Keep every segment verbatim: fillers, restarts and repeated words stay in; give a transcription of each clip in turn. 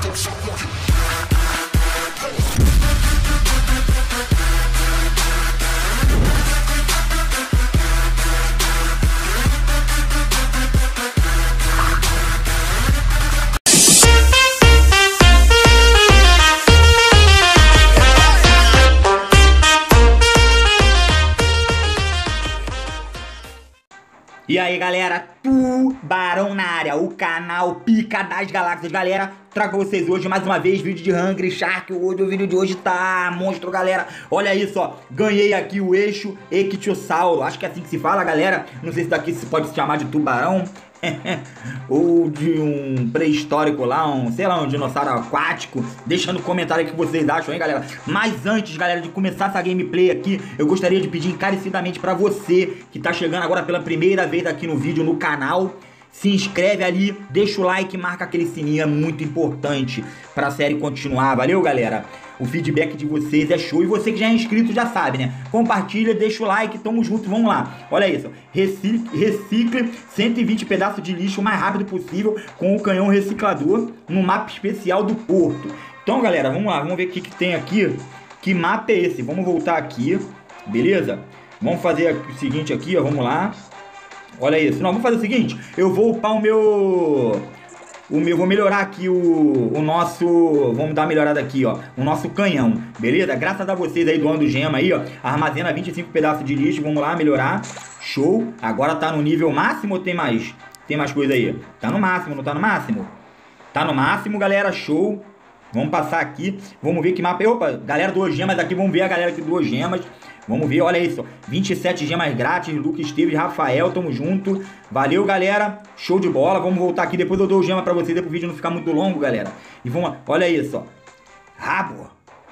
E aí galera, Tubarão na área, o canal Pica das Galáxias. Galera, trago pra vocês hoje mais uma vez vídeo de Hungry Shark. Hoje, o vídeo de hoje tá monstro, galera. Olha isso, ó, ganhei aqui o eixo Ictiosauro. Acho que é assim que se fala, galera. Não sei se daqui se pode se chamar de tubarão ou de um pré-histórico lá, um, sei lá, um dinossauro aquático. Deixa no comentário aí o que vocês acham, hein, galera. Mas antes, galera, de começar essa gameplay aqui, eu gostaria de pedir encarecidamente pra você que tá chegando agora pela primeira vez aqui no vídeo, no canal, se inscreve ali, deixa o like, marca aquele sininho, é muito importante pra série continuar. Valeu, galera? O feedback de vocês é show. E você que já é inscrito já sabe, né? Compartilha, deixa o like, tamo junto, vamos lá. Olha isso, recicle, recicle cento e vinte pedaços de lixo o mais rápido possível com o canhão reciclador no mapa especial do porto. Então, galera, vamos lá, vamos ver o que, que tem aqui. Que mapa é esse? Vamos voltar aqui, beleza? Vamos fazer o seguinte aqui, ó, vamos lá. Olha isso, não, vamos fazer o seguinte, eu vou upar o meu... O meu, vou melhorar aqui o, o nosso, vamos dar uma melhorada aqui, ó, o nosso canhão, beleza? Graças a vocês aí doando gema aí, ó, armazena vinte e cinco pedaços de lixo, vamos lá melhorar, show. Agora tá no nível máximo ou tem mais? Tem mais coisa aí? Tá no máximo, não tá no máximo? Tá no máximo, galera, show. Vamos passar aqui, vamos ver que mapa, opa, galera doou gemas aqui, vamos ver a galera que doou gemas. Vamos ver, olha isso, vinte e sete gemas grátis, Lucas Esteves, Rafael, tamo junto. Valeu, galera, show de bola. Vamos voltar aqui, depois eu dou gema pra vocês, depois o vídeo não ficar muito longo, galera. E vamos lá, olha isso, ó. Rabo.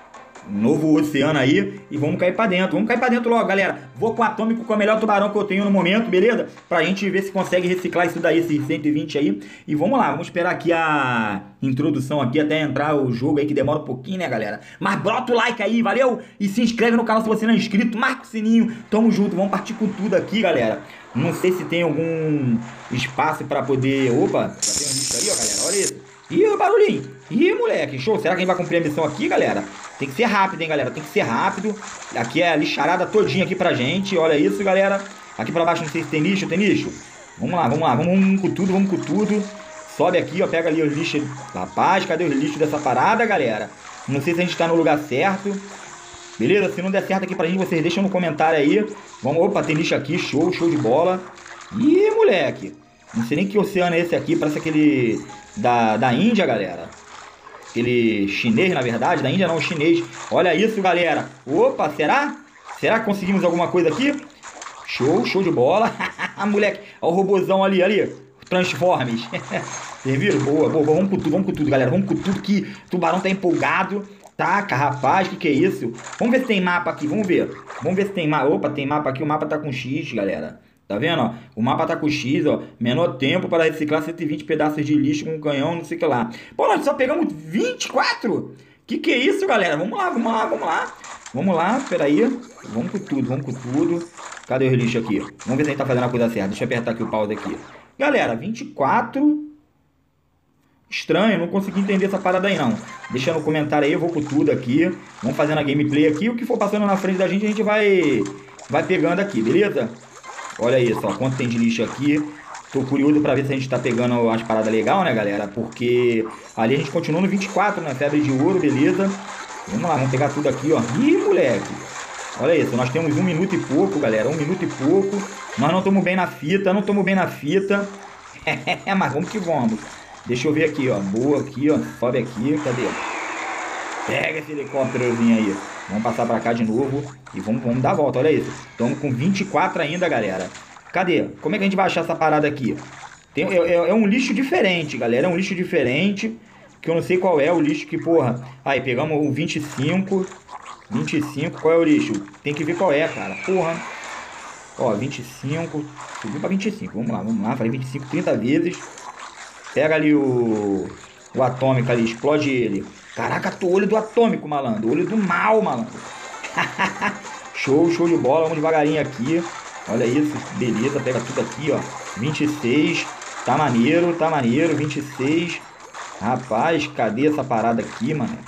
Novo oceano aí. E vamos cair pra dentro, vamos cair pra dentro logo, galera. Vou com o atômico, com o melhor tubarão que eu tenho no momento, beleza? Pra gente ver se consegue reciclar isso daí, esses cento e vinte aí. E vamos lá, vamos esperar aqui a introdução aqui até entrar o jogo aí, que demora um pouquinho, né, galera? Mas bota o like aí, valeu? E se inscreve no canal se você não é inscrito, marca o sininho. Tamo junto, vamos partir com tudo aqui, galera. Não sei se tem algum espaço pra poder... Opa, já tem um lixo aí, ó, galera, olha isso. Ih, o barulhinho. Ih, moleque, show. Será que a gente vai cumprir a missão aqui, galera? Tem que ser rápido, hein, galera? Tem que ser rápido. Aqui é a lixarada todinha aqui pra gente. Olha isso, galera. Aqui pra baixo não sei se tem lixo, tem lixo. Vamos lá, vamos lá. Vamos com tudo, vamos com tudo. Sobe aqui, ó. Pega ali os lixos. Rapaz, cadê os lixos dessa parada, galera? Não sei se a gente tá no lugar certo. Beleza? Se não der certo aqui pra gente, vocês deixam no comentário aí. Vamos, opa, tem lixo aqui. Show, show de bola. Ih, moleque. Não sei nem que oceano é esse aqui. Parece aquele da, da Índia, galera. Aquele chinês, na verdade. Da Índia não, chinês. Olha isso, galera. Opa, será? Será que conseguimos alguma coisa aqui? Show, show de bola. Moleque, olha o robôzão ali, ali. Transformes. Vocês viram? Boa, boa, vamos com tudo, vamos com tudo, galera. Vamos com tudo que o tubarão tá empolgado. Taca, rapaz, que que é isso? Vamos ver se tem mapa aqui, vamos ver. Vamos ver se tem mapa. Opa, tem mapa aqui. O mapa tá com X, galera. Tá vendo, ó? O mapa tá com X, ó. Menor tempo para reciclar cento e vinte pedaços de lixo com um canhão, não sei o que lá. Pô, nós só pegamos vinte e quatro? Que que é isso, galera? Vamos lá, vamos lá, vamos lá. Vamos lá, peraí. Vamos com tudo, vamos com tudo. Cadê o lixo aqui? Vamos ver se a gente tá fazendo a coisa certa. Deixa eu apertar aqui o pause aqui. Galera, vinte e quatro... Estranho, não consegui entender essa parada aí, não. Deixa no comentário aí, eu vou com tudo aqui. Vamos fazendo a gameplay aqui. O que for passando na frente da gente, a gente vai, vai pegando aqui, beleza? Olha isso, ó, quanto tem de lixo aqui. Tô curioso pra ver se a gente tá pegando as paradas legais, né, galera? Porque ali a gente continua no vinte e quatro, né? Febre de ouro, beleza. Vamos lá, vamos pegar tudo aqui, ó. Ih, moleque. Olha isso, nós temos um minuto e pouco, galera. Um minuto e pouco. Nós não estamos bem na fita, não estamos bem na fita. Mas vamos que vamos. Deixa eu ver aqui, ó. Boa aqui, ó. Sobe aqui, cadê? Pega esse helicópterozinho aí. Vamos passar pra cá de novo. E vamos, vamos dar a volta, olha isso. Estamos com vinte e quatro ainda, galera. Cadê? Como é que a gente vai achar essa parada aqui? Tem, é, é, é um lixo diferente, galera. É um lixo diferente. Que eu não sei qual é o lixo que, porra... Aí, pegamos o vinte e cinco. vinte e cinco, qual é o lixo? Tem que ver qual é, cara. Porra. Ó, vinte e cinco. Subiu pra vinte e cinco. Vamos lá, vamos lá. Falei vinte e cinco trinta vezes. Pega ali o... O atômico ali, explode ele. Caraca, tô olho do atômico, malandro. Olho do mal, malandro. Show, show de bola. Vamos devagarinho aqui. Olha isso, beleza. Pega tudo aqui, ó. vinte e seis. Tá maneiro, tá maneiro. vinte e seis. Rapaz, cadê essa parada aqui, mano?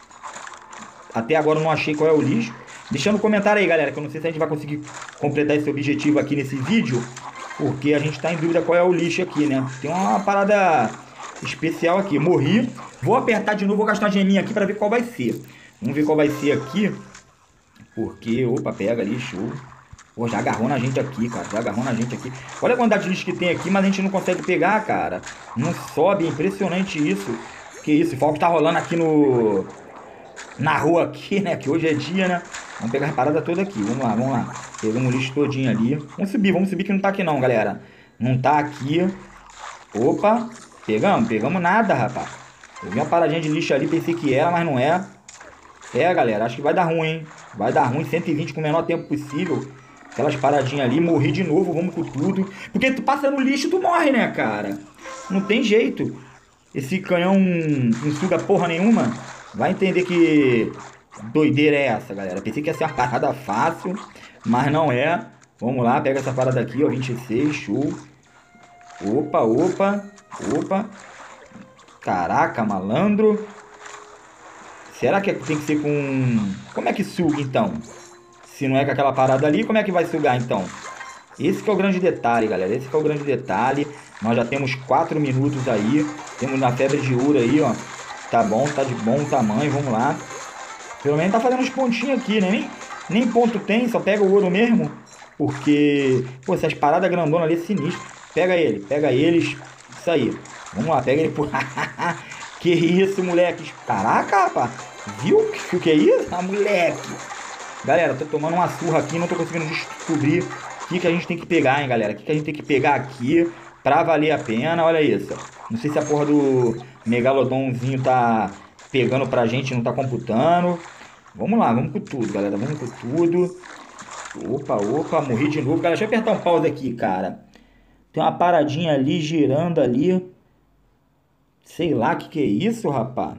Até agora eu não achei qual é o lixo. Deixa no comentário aí, galera, que eu não sei se a gente vai conseguir completar esse objetivo aqui nesse vídeo, porque a gente tá em dúvida qual é o lixo aqui, né? Tem uma parada especial aqui. Morri. Vou apertar de novo, vou gastar uma geminha aqui pra ver qual vai ser. Vamos ver qual vai ser aqui. Porque, opa, pega ali, show. Pô, já agarrou na gente aqui, cara. Já agarrou na gente aqui. Olha a quantidade de lixo que tem aqui, mas a gente não consegue pegar, cara. Não sobe, é impressionante isso. Que isso, o fogo tá rolando aqui no... na rua aqui, né? Que hoje é dia, né? Vamos pegar a parada toda aqui. Vamos lá, vamos lá. Pegamos o lixo todinho ali. Vamos subir, vamos subir que não tá aqui não, galera. Não tá aqui. Opa. Pegamos? Pegamos nada, rapaz. Eu vi uma paradinha de lixo ali, pensei que era, mas não é. É, galera, acho que vai dar ruim, hein? Vai dar ruim, cento e vinte com o menor tempo possível. Aquelas paradinhas ali, morri de novo, vamos com tudo. Porque tu passa no lixo, tu morre, né, cara? Não tem jeito. Esse canhão não suga porra nenhuma. Vai entender que doideira é essa, galera. Pensei que ia ser uma parada fácil, mas não é. Vamos lá, pega essa parada aqui, ó, vinte e seis, show. Opa, opa, opa. Caraca, malandro. Será que tem que ser com... Como é que suga, então? Se não é com aquela parada ali, como é que vai sugar, então? Esse que é o grande detalhe, galera. Esse que é o grande detalhe. Nós já temos quatro minutos aí. Temos na febre de ouro aí, ó. Tá bom, tá de bom tamanho, vamos lá. Pelo menos tá fazendo uns pontinhos aqui, né? Nem, nem ponto tem, só pega o ouro mesmo. Porque, pô, essas paradas grandonas ali é sinistro. Pega ele, pega eles. Isso aí. Vamos lá, pega ele por... Que isso, moleque. Caraca, rapaz. Viu o que é isso? Ah, moleque. Galera, tô tomando uma surra aqui, não tô conseguindo descobrir o que, que a gente tem que pegar, hein, galera. O que, que a gente tem que pegar aqui pra valer a pena. Olha isso. Não sei se a porra do megalodonzinho tá pegando pra gente, não tá computando. Vamos lá, vamos com tudo, galera. Vamos com tudo. Opa, opa, morri de novo. Galera, deixa eu apertar um pause aqui, cara. Tem uma paradinha ali, girando ali. Sei lá o que, que é isso, rapaz.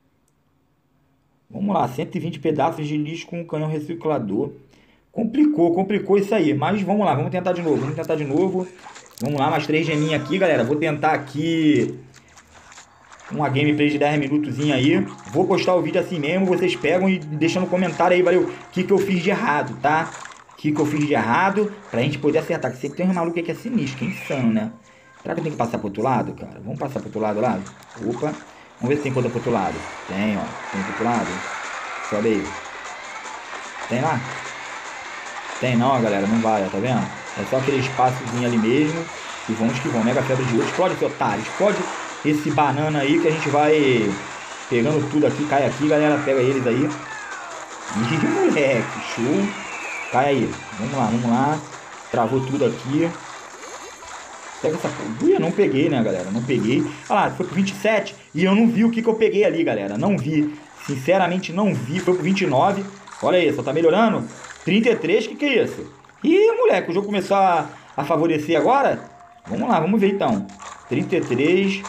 Vamos lá, cento e vinte pedaços de lixo com um canhão reciclador. Complicou, complicou isso aí. Mas vamos lá, vamos tentar de novo. Vamos tentar de novo. Vamos lá, mais três geminhas aqui, galera. Vou tentar aqui uma gameplay de dez minutos aí. Vou postar o vídeo assim mesmo. Vocês pegam e deixam no comentário aí, valeu, o que, que eu fiz de errado, tá? O que, que eu fiz de errado pra gente poder acertar. Que sempre tem um maluco aqui que é sinistro, que é insano, né? Será que eu tenho que passar pro outro lado, cara? Vamos passar pro outro lado lá? Opa. Vamos ver se tem coisa pro outro lado. Tem, ó. Tem pro outro lado. Sobe aí. Tem lá? Tem não, galera. Não vai, ó. Tá vendo? É só aquele espaçozinho ali mesmo. E vamos que vamos. Mega febre de ouro. Explode esse otário. Explode esse banana aí que a gente vai pegando tudo aqui. Cai aqui, galera. Pega eles aí. Ih, moleque. Show. Cai aí. Vamos lá, vamos lá. Travou tudo aqui. Pega essa... Ui, eu não peguei, né, galera? Não peguei. Olha lá, foi pro vinte e sete e eu não vi o que, que eu peguei ali, galera. Não vi. Sinceramente, não vi. Foi pro vinte e nove. Olha aí, só tá melhorando. trinta e três, que que é isso? Ih, moleque, o jogo começou a, a favorecer agora. Vamos lá, vamos ver então. trinta e três.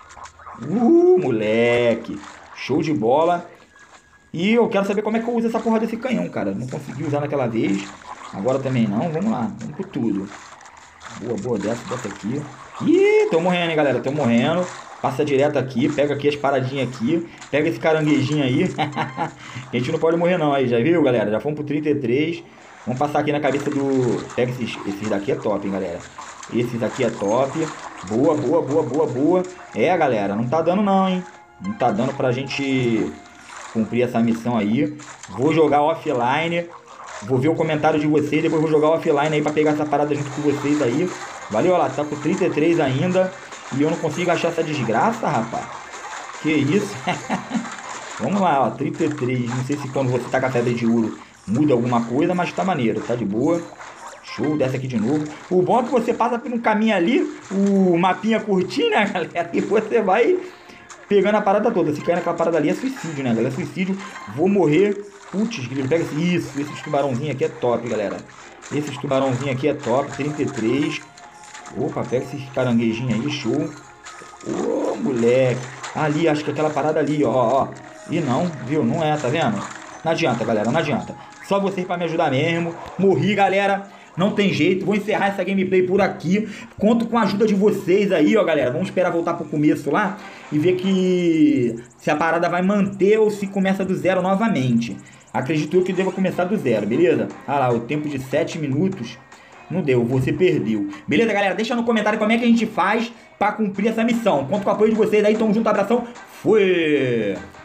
Uh, moleque. Show de bola. E eu quero saber como é que eu uso essa porra desse canhão, cara. Não consegui usar naquela vez. Agora também não. Vamos lá, vamos por tudo. Boa, boa, desce, desce aqui. Ih, tô morrendo, hein, galera, tô morrendo. Passa direto aqui, pega aqui as paradinhas aqui. Pega esse caranguejinho aí. A gente não pode morrer não, aí, já viu, galera? Já fomos pro trinta e três. Vamos passar aqui na cabeça do... Pega esses, esses daqui é top, hein, galera. Esses aqui é top. Boa, boa, boa, boa, boa. É, galera, não tá dando não, hein. Não tá dando pra gente cumprir essa missão aí. Vou jogar offline. Vou ver o comentário de vocês, depois vou jogar offline aí pra pegar essa parada junto com vocês aí. Valeu, olha lá, tá com trinta e três ainda. E eu não consigo achar essa desgraça, rapaz. Que isso? Vamos lá, ó, trinta e três. Não sei se quando você tá com a febre de ouro muda alguma coisa, mas tá maneiro, tá de boa. Show, desce aqui de novo. O bom é que você passa por um caminho ali, o mapinha curtinho, né, galera? E você vai pegando a parada toda. Se cair naquela parada ali é suicídio, né, galera? É suicídio. Vou morrer. Putz, pega esse, isso, esses tubarãozinhos aqui é top, galera. Esses tubarãozinhos aqui é top, trinta e três. Opa, pega esses caranguejinhos aí, show. Ô, moleque. Ali, acho que aquela parada ali, ó, ó. E não, viu? Não é, tá vendo? Não adianta, galera, não adianta. Só vocês pra me ajudar mesmo. Morri, galera. Não tem jeito, vou encerrar essa gameplay por aqui. Conto com a ajuda de vocês aí, ó, galera. Vamos esperar voltar pro começo lá e ver que se a parada vai manter ou se começa do zero novamente. Acredito eu que deva começar do zero, beleza? Ah lá, o tempo de sete minutos não deu, você perdeu. Beleza, galera? Deixa no comentário como é que a gente faz pra cumprir essa missão. Conto com o apoio de vocês aí, tamo junto, abração. Fui!